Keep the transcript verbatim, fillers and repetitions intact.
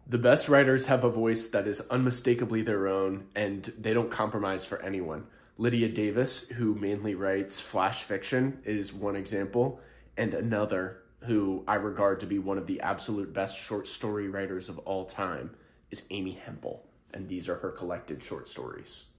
The best writers have a voice that is unmistakably their own, and they don't compromise for anyone. Lydia Davis, who mainly writes flash fiction, is one example, and another, who I regard to be one of the absolute best short story writers of all time, is Amy Hempel, and these are her collected short stories.